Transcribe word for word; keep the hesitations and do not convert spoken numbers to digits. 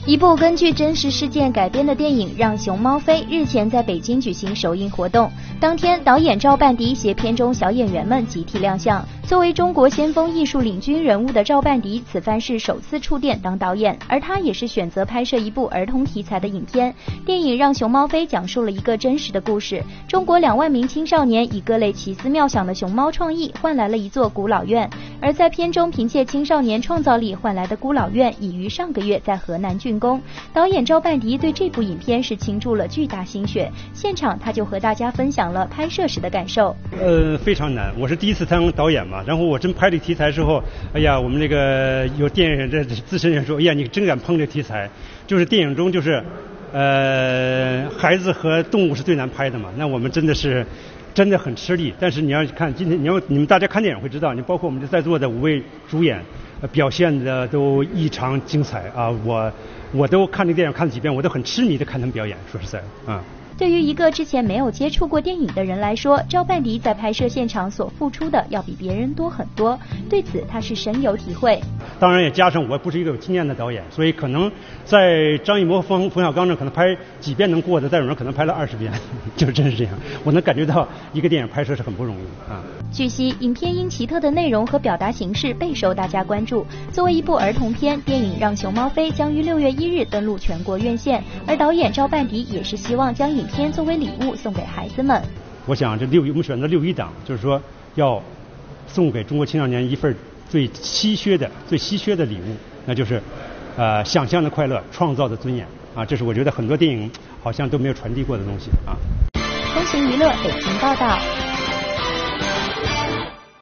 一部根据真实事件改编的电影《让熊猫飞》日前在北京举行首映活动。当天，导演赵半迪携片中小演员们集体亮相。作为中国先锋艺术领军人物的赵半迪，此番是首次触电当导演，而他也是选择拍摄一部儿童题材的影片。电影《让熊猫飞》讲述了一个真实的故事：中国两万名青少年以各类奇思妙想的熊猫创意，换来了一座古老院。而在片中，凭借青少年创造力换来的孤老院，已于上个月在河南竣工。导演赵半迪对这部影片是倾注了巨大心血，现场他就和大家分享了拍摄时的感受。 呃，非常难，我是第一次当导演嘛，然后我真拍这题材之后，哎呀，我们那个有电影这资深人说，哎呀，你真敢碰这题材，就是电影中就是，呃，孩子和动物是最难拍的嘛，那我们真的是。真的很吃力，但是你要看今天，你要你们大家看电影会知道，你包括我们在座的五位主演，呃、表现的都异常精彩啊！我我都看这电影看了几遍，我都很痴迷的看他们表演。说实在啊。 对于一个之前没有接触过电影的人来说，赵半迪在拍摄现场所付出的要比别人多很多，对此他是深有体会。 当然也加上我不是一个有经验的导演，所以可能在张艺谋、冯冯小刚这可能拍几遍能过的，在有人可能拍了二十遍，就真是这样。我能感觉到一个电影拍摄是很不容易啊。 据悉，影片因奇特的内容和表达形式备受大家关注。作为一部儿童片，电影《让熊猫飞》将于六月一日登陆全国院线，而导演赵半迪也是希望将影片作为礼物送给孩子们。 我想这六一我们选择六一档，就是说要送给中国青少年一份最稀缺的、最稀缺的礼物，那就是呃想象的快乐、创造的尊严啊！这是我觉得很多电影好像都没有传递过的东西啊。 风行娱乐北京报道。